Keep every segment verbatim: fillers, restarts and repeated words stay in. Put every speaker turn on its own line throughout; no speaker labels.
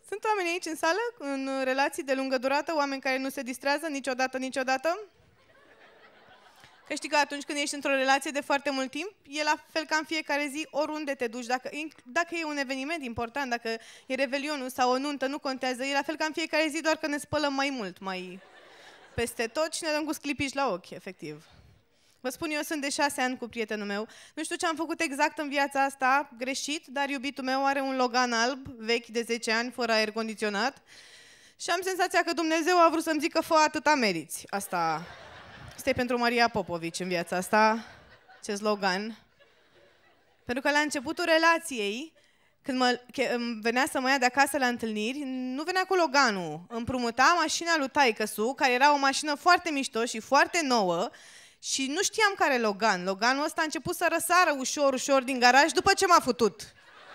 Sunt oameni aici în sală, în relații de lungă durată, oameni care nu se distrează niciodată, niciodată? Că știi că atunci când ești într-o relație de foarte mult timp, e la fel ca în fiecare zi, oriunde te duci. Dacă, dacă e un eveniment important, dacă e revelionul sau o nuntă, nu contează. E la fel ca în fiecare zi, doar că ne spălăm mai mult, mai peste tot și ne dăm cu sclipici la ochi, efectiv. Vă spun, eu sunt de șase ani cu prietenul meu. Nu știu ce am făcut exact în viața asta, greșit, dar iubitul meu are un Logan alb, vechi de zece ani, fără aer condiționat. Și am senzația că Dumnezeu a vrut să-mi zică, fă, atâta meriți. Asta... Asta e pentru Maria Popovici în viața asta, ce slogan. Pentru că la începutul relației, când mă, îmi venea să mă ia de acasă la întâlniri, nu venea cu Loganul. Împrumuta mașina lui taică-su, care era o mașină foarte mișto și foarte nouă, și nu știam care e Logan. Loganul ăsta a început să răsară ușor, ușor din garaj după ce m-a futut.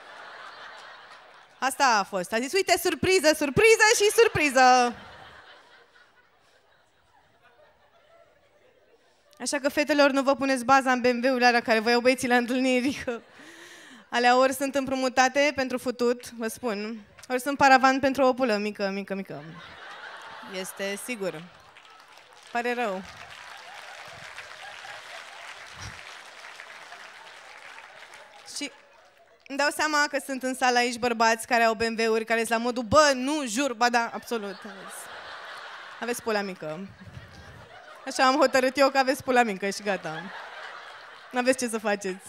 Asta a fost. A zis, uite, surpriză, surpriză și surpriză. Așa că, fetelor, nu vă puneți baza în B M W-urile alea care vă iau băieții la întâlniri, că alea ori sunt împrumutate pentru futut, vă spun, ori sunt paravan pentru o pulă mică, mică, mică. Este sigur. Pare rău. Și îmi dau seama că sunt în sală aici bărbați care au B M W-uri, care sunt la modul, bă, nu, jur, ba da, absolut. Aveți, aveți pula mică. Așa am hotărât eu că aveți pula mică și gata. N-aveți ce să faceți.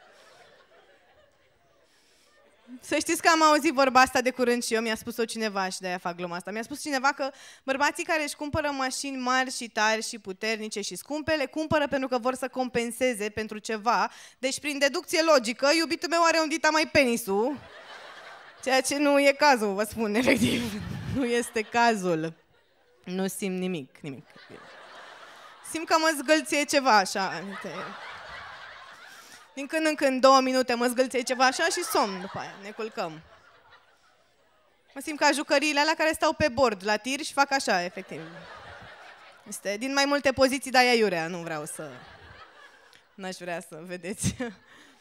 Să știți că am auzit vorba asta de curând și eu, mi-a spus-o cineva și de-aia fac gluma asta. Mi-a spus cineva că bărbații care își cumpără mașini mari și tari și puternice și scumpe, le cumpără pentru că vor să compenseze pentru ceva. Deci, prin deducție logică, iubitul meu are un dita mai penisul. Ceea ce nu e cazul, vă spun, efectiv. Nu este cazul. Nu simt nimic, nimic. Simt că mă zgâlție ceva așa. Din când în când, două minute, mă zgâlție ceva așa și somn după aia, ne culcăm. Mă simt ca jucăriile alea care stau pe bord la tir și fac așa, efectiv. Este din mai multe poziții, dar e aiurea, nu vreau să... N-aș vrea să vedeți.